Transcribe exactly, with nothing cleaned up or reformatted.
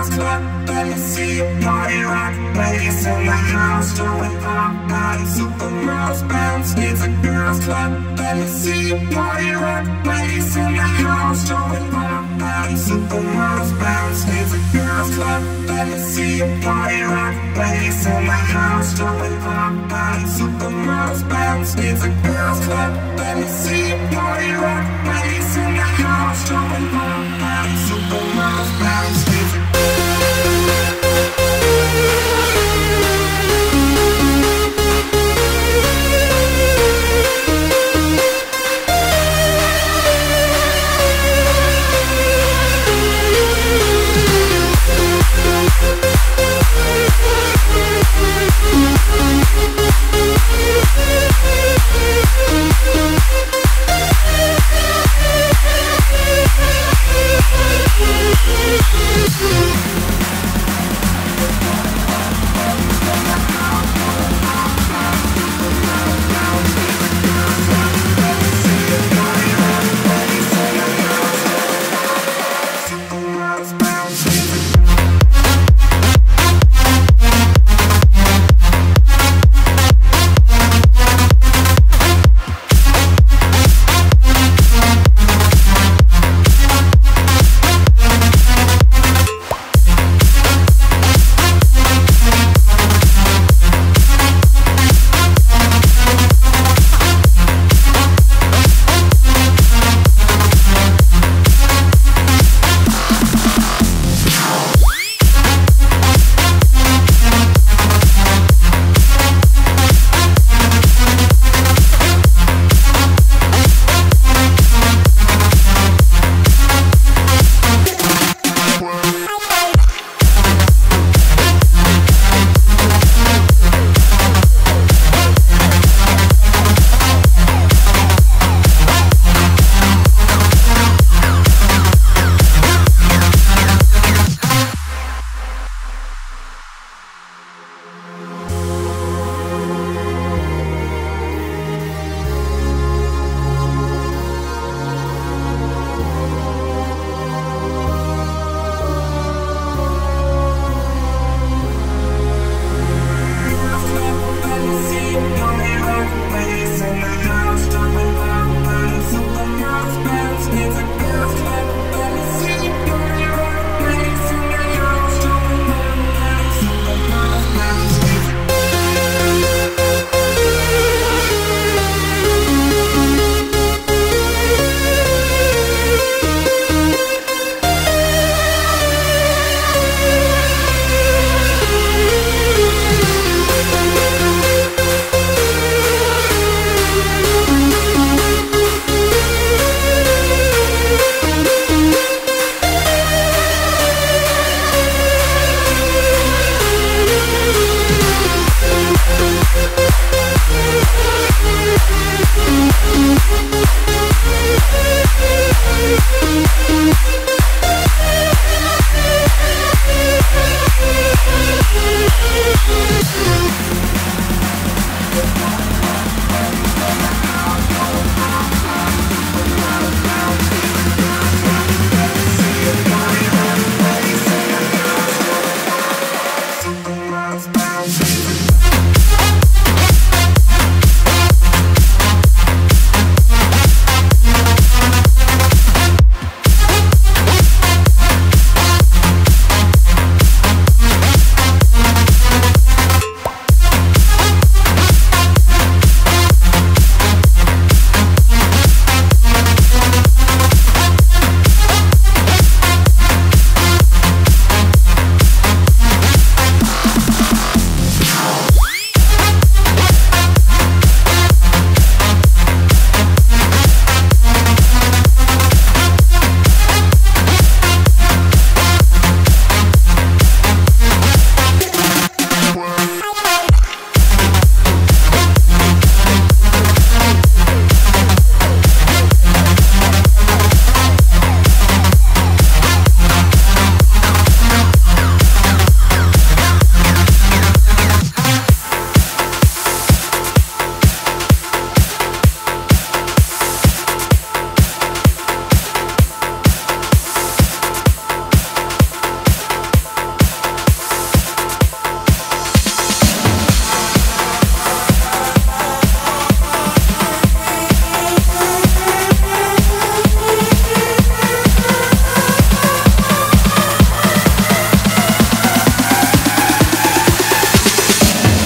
girls club, let me see you party rock. Ladies in the house doing pop party. Supermodels bounce, it's a girls club, let me see you party rock. Ladies in the house doing pop party. Supermodels bounce, it's a girls club, let me see you party rock. Ladies in the house doing pop party. Supermodels bounce, it's a girls club, let me see you party rock.